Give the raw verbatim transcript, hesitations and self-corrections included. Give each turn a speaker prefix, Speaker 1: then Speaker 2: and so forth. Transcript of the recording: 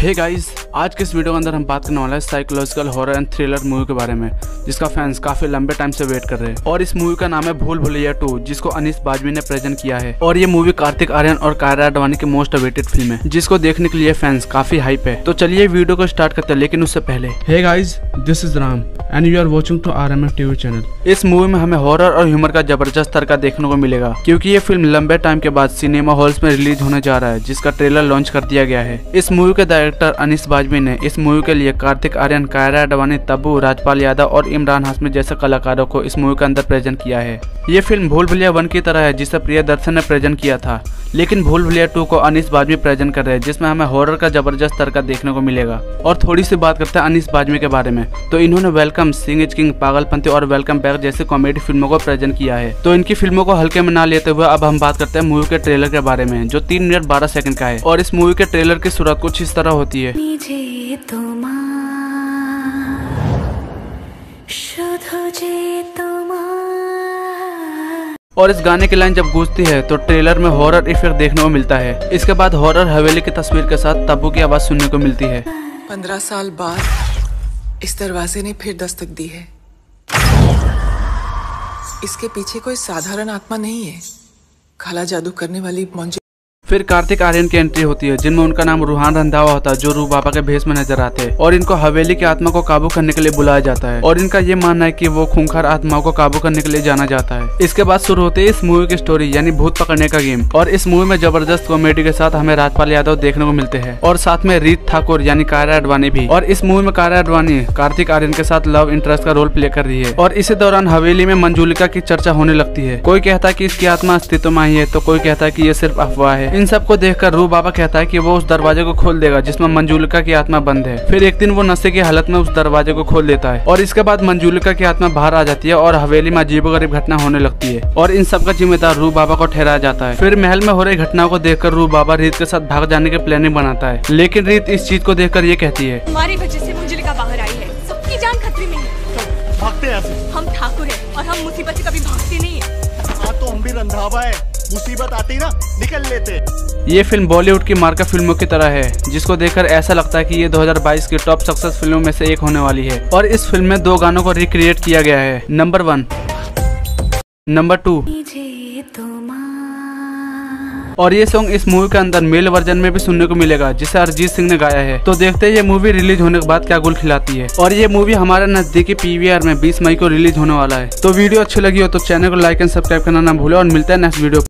Speaker 1: Hey guys, आज के इस वीडियो के अंदर हम बात करने वाले हैं psychological horror and thriller movie के बारे में, जिसका फैंस काफी लंबे टाइम से वेट कर रहे हैं। और इस मूवी का नाम है भूल भुलैया टू, जिसको अनीस बाजवी ने प्रेजेंट किया है। और ये मूवी कार्तिक आर्यन और कायरा अडवाणी की मोस्ट अवेटेड फिल्म है, जिसको देखने के लिए फैंस काफी हाइप है। तो चलिए वीडियो को स्टार्ट करते हैं, लेकिन उससे पहले hey guys, this is Ram and you are watching to R M F TV channel. इस मूवी में हमें हॉरर और ह्यूमर का जबरदस्त तड़का देखने को मिलेगा, क्योंकि ये फिल्म लंबे टाइम के बाद सिनेमा हॉल्स में रिलीज होने जा रहा है, जिसका ट्रेलर लॉन्च कर दिया गया है। इस मूवी के डायरेक्टर अनीस बाजवी ने इस मूवी के लिए कार्तिक आर्यन, कायरा अडवाणी, तब्बू, राजपाल यादव और इमरान हाशमी जैसे कलाकारों को इस मूवी के अंदर प्रेजेंट किया है। ये फिल्म भूल भुलैया वन की तरह है, जिसे प्रियदर्शन ने प्रेजेंट किया था, लेकिन भूल भुलैया टू को अनीस बाजवी प्रेजेंट कर रहे हैं, जिसमें हमें हॉरर का जबरदस्त तड़का देखने को मिलेगा। और थोड़ी सी बात करते हैं अनीस बाजवी के बारे में, तो इन्होंने welcome, Singh is king, Pagalpanti और वेलकम बैक जैसी कॉमेडी फिल्मों को प्रेजेंट किया है। तो इनकी फिल्मों को हल्के में ना लेते हुए अब हम बात करते हैं मूवी के ट्रेलर के बारे में, जो तीन मिनट बारह सेकंड का है। और इस मूवी के ट्रेलर की शुरुआत कुछ इस तरह होती है। और इस गाने की लाइन जब गूंजती है तो ट्रेलर में हॉरर इफेक्ट देखने को मिलता है। इसके बाद हॉरर हवेली की तस्वीर के साथ तब्बू की आवाज सुनने को मिलती है।
Speaker 2: पंद्रह साल बाद इस दरवाजे ने फिर दस्तक दी है। इसके पीछे कोई साधारण आत्मा नहीं है, काला जादू करने वाली मौज।
Speaker 1: फिर कार्तिक आर्यन की एंट्री होती है, जिनमें उनका नाम रूहान रंधावा होता है, जो रूह बाबा के भेष में नजर आते हैं। और इनको हवेली की आत्मा को काबू करने के लिए बुलाया जाता है, और इनका ये मानना है कि वो खूंखार आत्माओं को काबू करने के लिए जाना जाता है। इसके बाद शुरू होती है इस मूवी की स्टोरी, यानी भूत पकड़ने का गेम। और इस मूवी में जबरदस्त कॉमेडी के साथ हमें राजपाल यादव देखने को मिलते हैं, और साथ में रीत ठाकुर यानी कायरा अडवाणी भी। और इस मूवी में कायरा अडवाणी कार्तिक आर्यन के साथ लव इंटरेस्ट का रोल प्ले कर रही है। और इसी दौरान हवेली में मंजूलिका की चर्चा होने लगती है। कोई कहता है कि इसकी आत्मा अस्तित्व में ही है, तो कोई कहता है कि ये सिर्फ अफवाह है। इन सबको देखकर रूह बाबा कहता है कि वो उस दरवाजे को खोल देगा जिसमें मंजूलिका की आत्मा बंद है। फिर एक दिन वो नशे की हालत में उस दरवाजे को खोल देता है, और इसके बाद मंजूलिका की आत्मा बाहर आ जाती है और हवेली में अजीबोगरीब घटना होने लगती है। और इन सब का जिम्मेदार रूह बाबा को ठहराया जाता है। फिर महल में हो रही घटनाओं को देखकर रूह बाबा रीत के साथ भाग जाने की प्लानिंग बनाता है, लेकिन रीत इस चीज को देखकर ये कहती है,
Speaker 3: हमारी वजह से मंजूलिका बाहर आई है, सबकी जान खतरे में है।
Speaker 4: भागते हैं,
Speaker 3: हम ठाकुर हैं और हम मुसीबत से कभी भागते नहीं है।
Speaker 4: हाँ तो हम भी रंधावा है, मुसीबत आती ना निकल लेते।
Speaker 1: ये फिल्म बॉलीवुड की मार्का फिल्मों की तरह है, जिसको देखकर ऐसा लगता है कि ये दो हज़ार बाईस की टॉप सक्सेस फिल्मों में से एक होने वाली है। और इस फिल्म में दो गानों को रिक्रिएट किया गया है, नंबर वन, नंबर टू। और ये सॉन्ग इस मूवी के अंदर मेल वर्जन में भी सुनने को मिलेगा, जिसे अरिजीत सिंह ने गाया है। तो देखते हैं ये मूवी रिलीज होने के बाद क्या गुल खिलाती है। और ये मूवी हमारे नजदीकी पीवीआर में बीस मई को रिलीज होने वाला है। तो वीडियो अच्छी लगी हो तो चैनल को लाइक एंड सब्सक्राइब करना ना भूले, और मिलता है नेक्स्ट वीडियो।